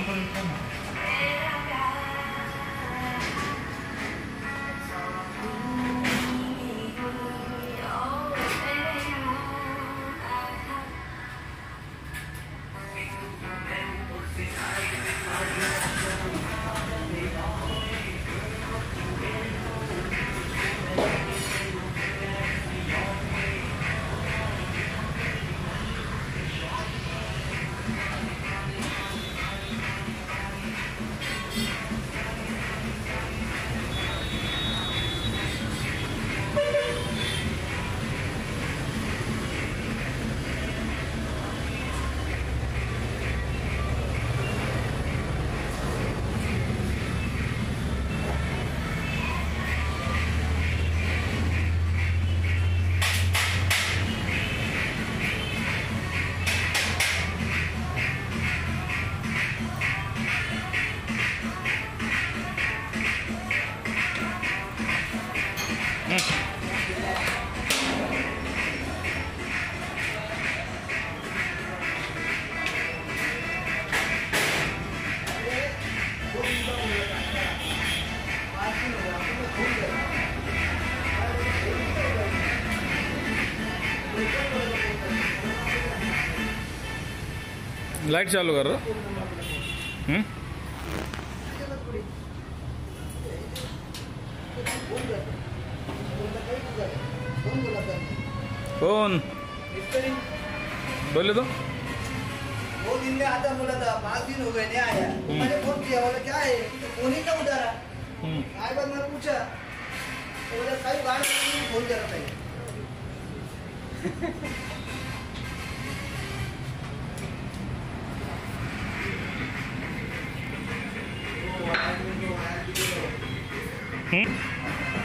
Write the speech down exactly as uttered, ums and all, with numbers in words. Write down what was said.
Light चालू कर रहा हम्म कौन बोले तो वो दिन में आता बोला था पाँच दिन हो गए नहीं आया। मैंने फोन किया बोला क्या है तो फोन ही ना उठा रहा। आए बाद मैंने पूछा तो बोला कई बार फोन कर रहा था। हम्म